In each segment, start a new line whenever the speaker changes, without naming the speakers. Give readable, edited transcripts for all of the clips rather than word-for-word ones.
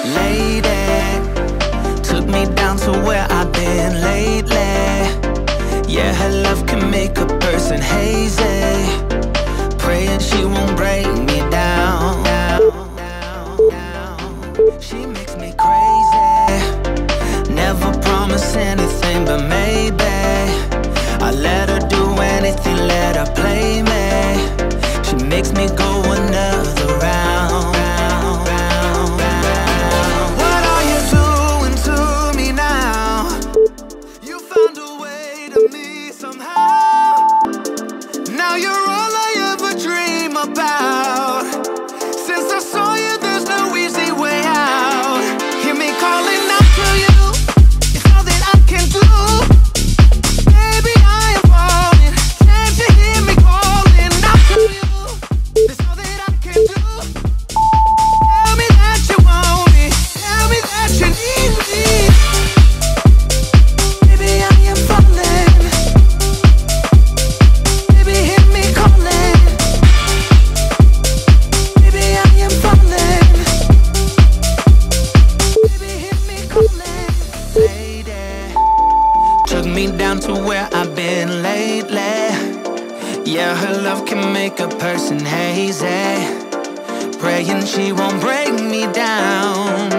lady took me down to where I've been lately. Yeah, her love can make a person hazy. Praying she won't break me down. She makes me crazy. Never promise anything, but maybe I let her do anything, let her play me. She makes me go another round. What are you doing to me now? You found a way to me somehow. Now you're all I ever dream about. Since I saw you, there's no easy way out. Hear me calling out to you. It's all that I can do. Baby, I am falling. Can't you hear me calling out to you? It's all that I can do. Tell me that you want me. Tell me that you need me. Baby, I am falling. Baby, hear me calling. Baby, I am falling. Baby, hear me calling. Lady took me down to where I've been lately. Yeah, her love can make a person hazy. Praying she won't break me down.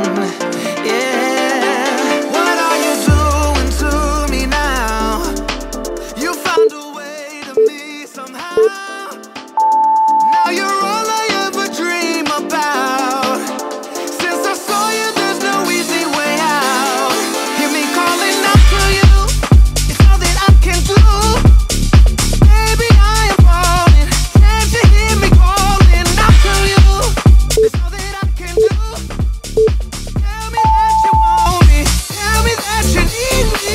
Yeah. What are you doing to me now? You found a way to me somehow. Now you're all I ever dream about. Since I saw you, there's no easy way out. Hear me calling out to you. It's all that I can do. Baby, I am falling. Can't you hear me calling out to you? It's all that I can do. Tell me that you want me. Tell me that you need me.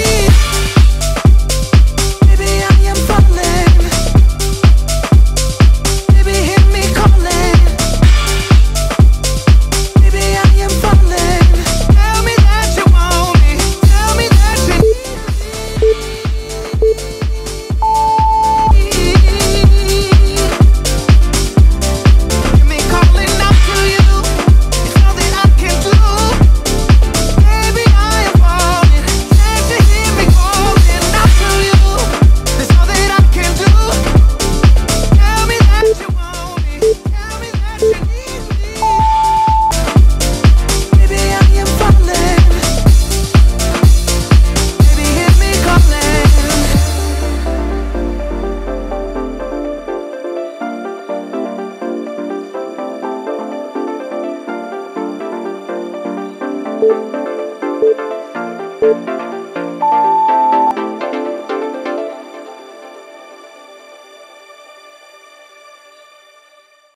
Baby, I am falling. Baby, hear me calling. Baby, I am falling. Tell me that you want me. Tell me that you need me. Hear me calling out to you. It's all that I can do. Baby, I am falling. Can't you hear me calling out to you? It's all that I can do. Tell me that you want me. Tell me that you need me. Baby, I am falling. Baby, hear me calling. Thank you.